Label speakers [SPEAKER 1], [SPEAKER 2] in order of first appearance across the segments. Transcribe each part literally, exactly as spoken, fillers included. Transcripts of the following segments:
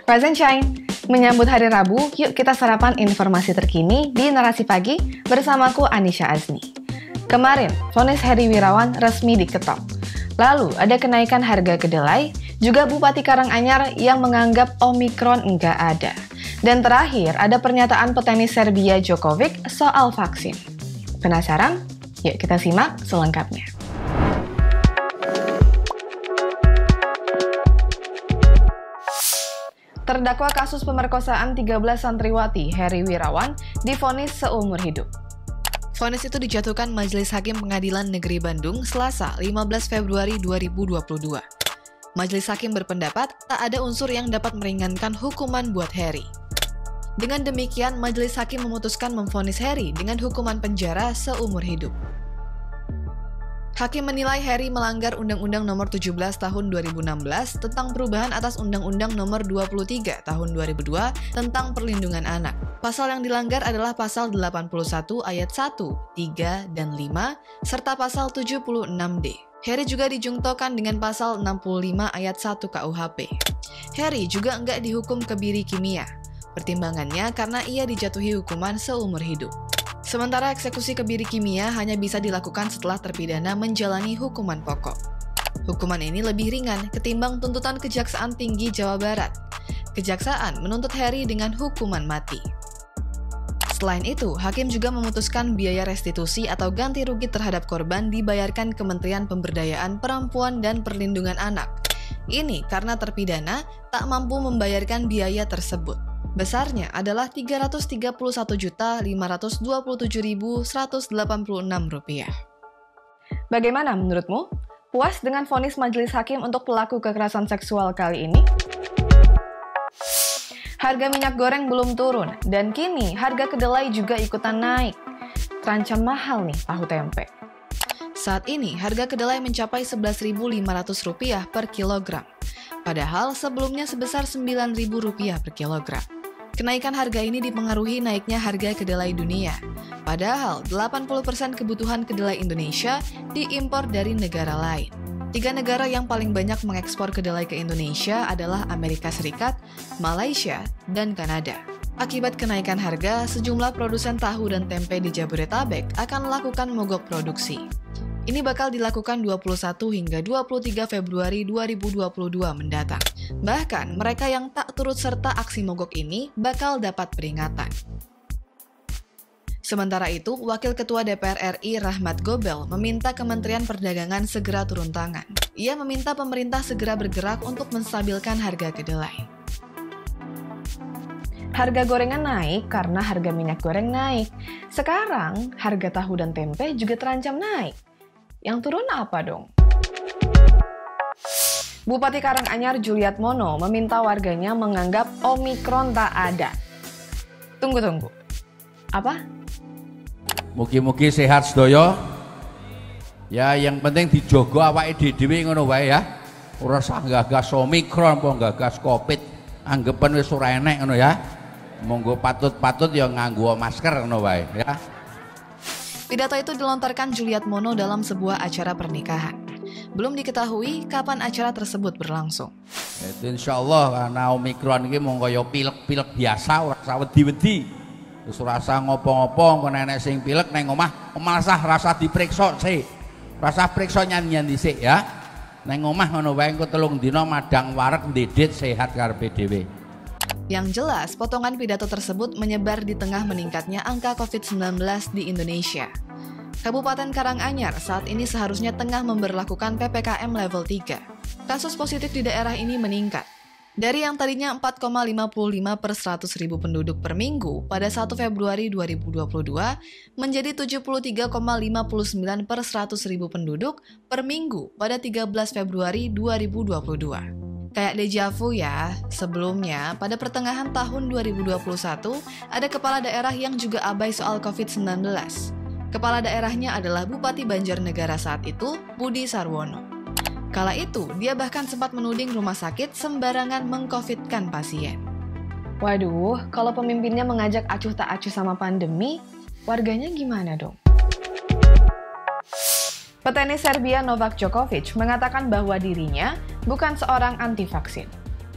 [SPEAKER 1] Rise and Shine. Menyambut hari Rabu, yuk kita sarapan informasi terkini di Narasi Pagi bersamaku Anisha Azni. Kemarin, vonis Heri Wirawan resmi diketok. Lalu, ada kenaikan harga kedelai, juga Bupati Karanganyar yang menganggap Omikron enggak ada. Dan terakhir, ada pernyataan petenis Serbia Djokovic soal vaksin. Penasaran? Yuk kita simak selengkapnya. Terdakwa kasus pemerkosaan tiga belas santriwati Heri Wirawan divonis seumur hidup. Vonis itu dijatuhkan Majelis Hakim Pengadilan Negeri Bandung Selasa lima belas Februari dua ribu dua puluh dua. Majelis Hakim berpendapat tak ada unsur yang dapat meringankan hukuman buat Heri. Dengan demikian, Majelis Hakim memutuskan memvonis Heri dengan hukuman penjara seumur hidup. Hakim menilai Heri melanggar Undang-Undang Nomor tujuh belas Tahun dua ribu enam belas tentang perubahan atas Undang-Undang Nomor dua puluh tiga Tahun dua ribu dua tentang perlindungan anak. Pasal yang dilanggar adalah Pasal delapan puluh satu Ayat satu, tiga, dan lima, serta Pasal tujuh puluh enam D. Heri juga dijungtokan dengan Pasal enam puluh lima Ayat satu K U H P. Heri juga enggak dihukum kebiri kimia. Pertimbangannya karena ia dijatuhi hukuman seumur hidup. Sementara eksekusi kebiri kimia hanya bisa dilakukan setelah terpidana menjalani hukuman pokok. Hukuman ini lebih ringan ketimbang tuntutan Kejaksaan Tinggi Jawa Barat. Kejaksaan menuntut Heri dengan hukuman mati. Selain itu, hakim juga memutuskan biaya restitusi atau ganti rugi terhadap korban dibayarkan Kementerian Pemberdayaan Perempuan dan Perlindungan Anak. Ini karena terpidana tak mampu membayarkan biaya tersebut. Besarnya adalah tiga ratus tiga puluh satu juta lima ratus dua puluh tujuh ribu seratus delapan puluh enam rupiah. Bagaimana menurutmu? Puas dengan vonis majelis hakim untuk pelaku kekerasan seksual kali ini? Harga minyak goreng belum turun, dan kini harga kedelai juga ikutan naik. Terancam mahal nih tahu tempe. Saat ini harga kedelai mencapai sebelas ribu lima ratus rupiah per kilogram. Padahal sebelumnya sebesar sembilan ribu rupiah per kilogram. Kenaikan harga ini dipengaruhi naiknya harga kedelai dunia. Padahal delapan puluh persen kebutuhan kedelai Indonesia diimpor dari negara lain. Tiga negara yang paling banyak mengekspor kedelai ke Indonesia adalah Amerika Serikat, Malaysia, dan Kanada. Akibat kenaikan harga, sejumlah produsen tahu dan tempe di Jabodetabek akan melakukan mogok produksi. Ini bakal dilakukan dua puluh satu hingga dua puluh tiga Februari dua ribu dua puluh dua mendatang. Bahkan, mereka yang tak turut serta aksi mogok ini bakal dapat peringatan. Sementara itu, Wakil Ketua D P R R I Rahmat Gobel meminta Kementerian Perdagangan segera turun tangan. Ia meminta pemerintah segera bergerak untuk menstabilkan harga kedelai. Harga gorengan naik karena harga minyak goreng naik. Sekarang, harga tahu dan tempe juga terancam naik. Yang turun apa dong? Bupati Karanganyar Juliatmono meminta warganya menganggap Omikron tak ada. Tunggu-tunggu. Apa?
[SPEAKER 2] Mugi-mugi sehat sedaya. Ya yang penting dijogo awake dhewe ngono wae ya. Ora usah gagas Omikron apa gagas Covid. Anggepen wis ora enek ngono ya. Monggo patut-patut ya nganggo masker ngono wae ya.
[SPEAKER 1] Pidato itu dilontarkan Juliatmono dalam sebuah acara pernikahan. Belum diketahui kapan acara tersebut berlangsung.
[SPEAKER 2] Itu insya Allah karena Omikron ini mau kaya pilek-pilek biasa, ora usah wedi-wedi. Terus rasa ngopo-ngopo, nenek sing pilek neng omah, malah rasa diperiksa sih. Rasa periksa nyanyian dhisik ya. Neng omah ngono wae engko telung dina madang wareg ndedit sehat karepe dhewe.
[SPEAKER 1] Yang jelas, potongan pidato tersebut menyebar di tengah meningkatnya angka covid sembilan belas di Indonesia. Kabupaten Karanganyar saat ini seharusnya tengah memberlakukan P P K M level tiga. Kasus positif di daerah ini meningkat. Dari yang tadinya empat koma lima lima per seratus ribu penduduk per minggu pada satu Februari dua ribu dua puluh dua menjadi tujuh puluh tiga koma lima sembilan per seratus ribu penduduk per minggu pada tiga belas Februari dua ribu dua puluh dua. Kayak dejavu ya, sebelumnya pada pertengahan tahun dua ribu dua puluh satu ada kepala daerah yang juga abai soal covid sembilan belas. Kepala daerahnya adalah Bupati Banjarnegara saat itu, Budi Sarwono. Kala itu, dia bahkan sempat menuding rumah sakit sembarangan mengcovidkan pasien. Waduh, kalau pemimpinnya mengajak acuh tak acuh sama pandemi, warganya gimana dong? Petenis Serbia Novak Djokovic mengatakan bahwa dirinya bukan seorang anti-vaksin.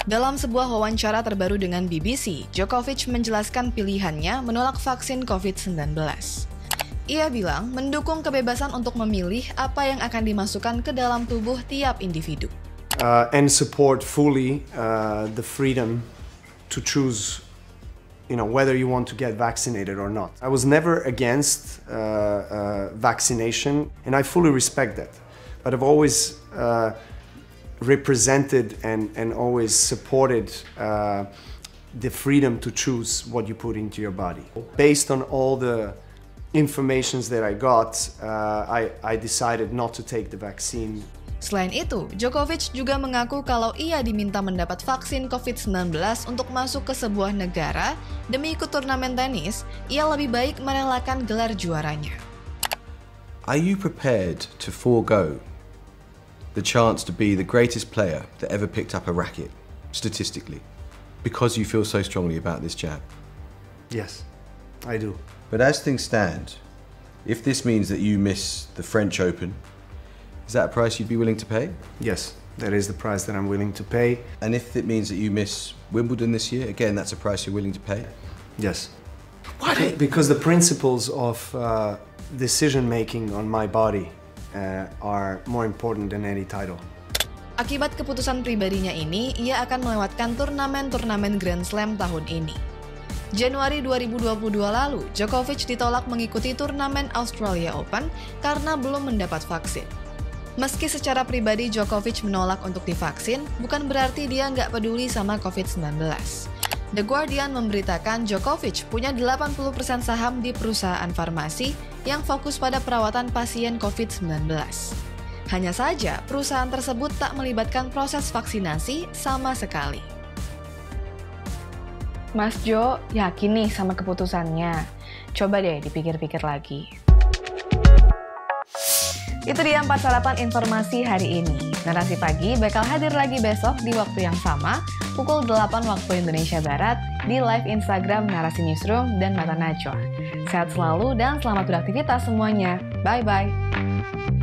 [SPEAKER 1] Dalam sebuah wawancara terbaru dengan B B C, Djokovic menjelaskan pilihannya menolak vaksin covid sembilan belas. Ia bilang mendukung kebebasan untuk memilih apa yang akan dimasukkan ke dalam tubuh tiap individu.
[SPEAKER 3] Uh, and support fully uh, the freedom to choose, you know, whether you want to get vaccinated or not. I was never against uh, uh, vaccination, and I fully respect that. But I've always uh, represented and, and always supported uh, the freedom to choose what you put into your body. Based on all the informations that I got, uh, I, I decided not to take the vaccine.
[SPEAKER 1] Selain itu, Djokovic juga mengaku kalau ia diminta mendapat vaksin covid sembilan belas untuk masuk ke sebuah negara demi ikut turnamen tenis, ia lebih baik merelakan gelar juaranya.
[SPEAKER 4] Are you prepared to forego the chance to be the greatest player that ever picked up a racket, statistically, because you feel so strongly about this jab?
[SPEAKER 3] Yes, I do.
[SPEAKER 4] But as things stand, if this means that you miss the French Open, is that a price you'd be willing to pay?
[SPEAKER 3] Yes, that is the price that I'm willing to pay.
[SPEAKER 4] And if it means that you miss Wimbledon this year, again, that's a price you're willing to pay?
[SPEAKER 3] Yes. Why? Because the principles of uh, decision-making on my body uh, are more important than any title.
[SPEAKER 1] Akibat keputusan pribadinya ini, ia akan melewatkan turnamen-turnamen Grand Slam tahun ini. Januari dua ribu dua puluh dua lalu, Djokovic ditolak mengikuti turnamen Australia Open karena belum mendapat vaksin. Meski secara pribadi Djokovic menolak untuk divaksin, bukan berarti dia nggak peduli sama covid sembilan belas. The Guardian memberitakan Djokovic punya delapan puluh persen saham di perusahaan farmasi yang fokus pada perawatan pasien covid sembilan belas. Hanya saja, perusahaan tersebut tak melibatkan proses vaksinasi sama sekali.
[SPEAKER 5] Mas Jo, yakin nih sama keputusannya? Coba deh dipikir-pikir lagi. Itu dia empat sarapan informasi hari ini. Narasi Pagi bakal hadir lagi besok di waktu yang sama, pukul delapan waktu Indonesia Barat, di live Instagram Narasi Newsroom dan Mata Najwa. Sehat selalu dan selamat beraktivitas semuanya. Bye-bye.